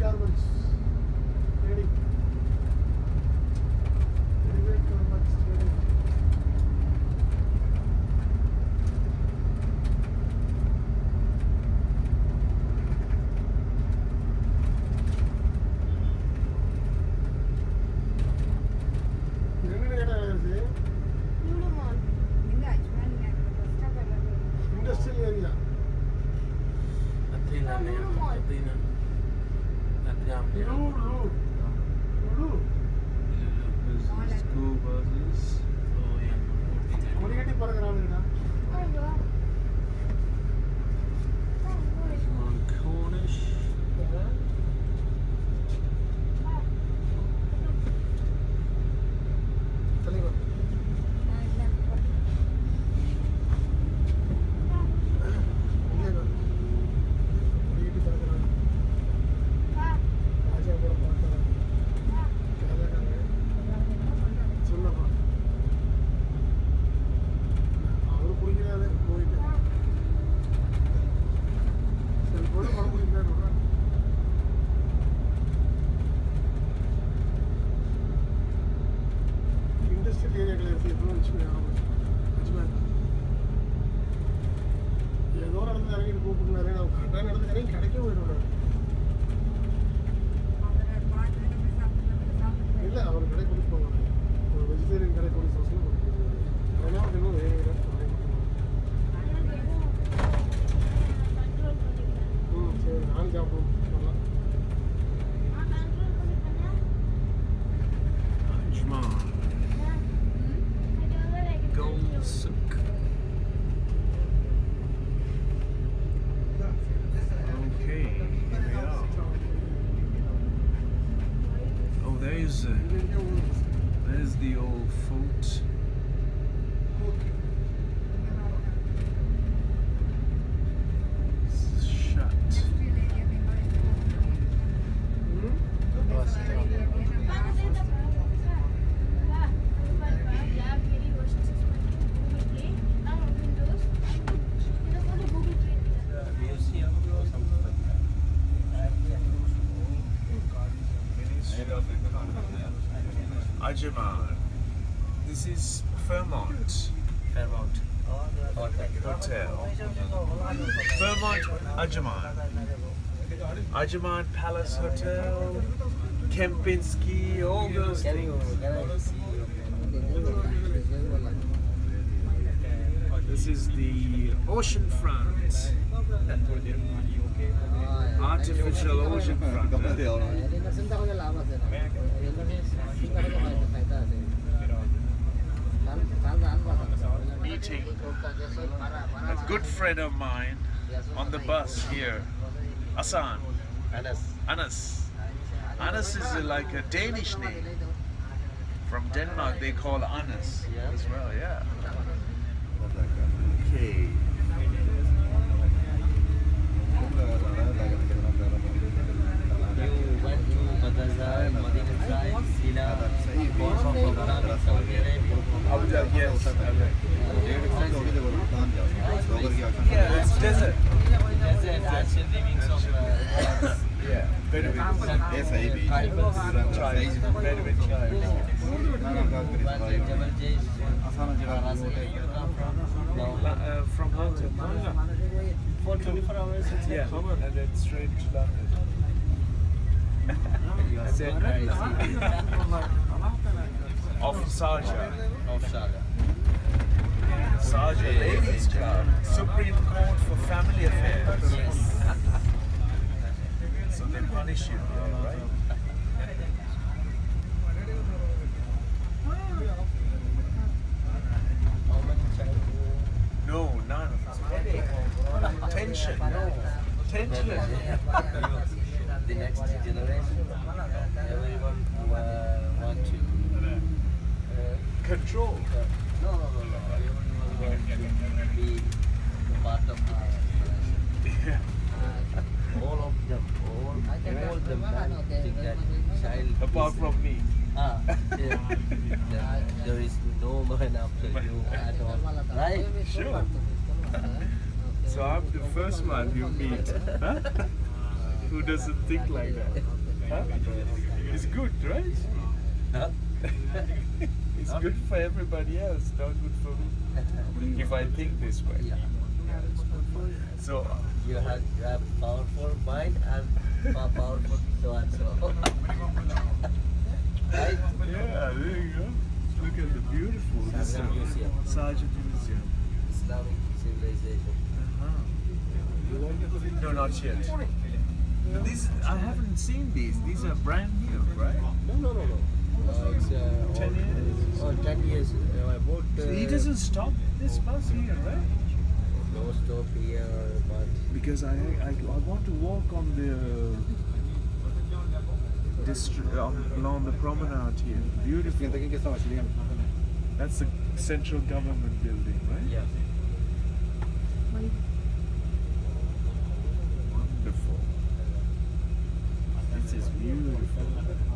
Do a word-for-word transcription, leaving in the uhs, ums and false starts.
garments. Ready. Ready-made garments. Ready. Industrial area. Athena, Athena, Athena. Lulu. Lulu. School buses. Oh yeah. Kodigati paragramina. On Cornish. Taliban. ஏதோ நடந்து இறங்கிட்டு கூப்பிட்டுனாரு நான் கரெக்டாக நடந்து இறங்கி கிடைக்க போயிடுவாரு இல்லை அவர் கடை கொண்டு போவாங்க ஒரு வெஜிடேரியன் கடை கொண்டு சோசனம் அதனால இன்னும் வேறு ம் சரி நானும் சாப்பிடுவோம் நல்லா Ajman. Gold Souk. Okay, here we are. Oh, there's uh, there's the old fort. It's shut. Ajman. This is Fairmont. Fairmont. Hotel. Fairmont Ajman. Ajman Palace Hotel. Kempinski. All those things. This is the ocean front. Artificial ocean front. Meeting a good friend of mine on the bus here, Asan. Anas. Anas. Anas is like a Danish name. From Denmark they call Anas as well, yeah. Okay. You went to Baghdad, Madinah side, Sila, course of program in Saudi Arabia. Abu Dhabi, yes. Okay. Yeah, Yeah, it's desert. Desert, ancient livings of uh, Yeah, Bedouin. tribals. Tribes, Bedouin tribes. Jabal Jaish, Rasa, you come from? No. Uh, from London. For twenty-four hours, it's Yeah, covered. and then straight to London. You are And so then crazy. off Sharjah. Of Sharjah. Sharjah Ladies Club, Supreme Court for Family Affairs. Yes. So they punish you there, right? How many child? No, none. Tension, no. Tension. The next generation, everyone uh, want to uh, Control. no, no, no, no. Everyone want to be part of our generation. Yeah. All of them, all, all the men think that child. Apart is, from me. ah, yeah, there, there is no man after you at all, right? Sure. So I'm the first one you meet. Huh? Who doesn't think like that? Huh? It's good, right? Huh? It's good for everybody else, not good for me. If I think this way. Yeah. So, You have, you have powerful mind and pow- powerful so and so. Right? yeah, there you go. Look at the beautiful. This is Sargent Museum. Sargent Museum. Islamic civilization. Uh-huh. No, not yet. But these, I haven't seen these. These are brand new, right? No, no, no, no. Uh, it's uh, Ten all- years? Oh, ten years. Uh, about. Uh, He doesn't stop this bus here, right? No stop here, but Because I, I, I want to walk on the distri- on, along the promenade here. Beautiful. That's the central government building, right? yeah. Wonderful. This is beautiful.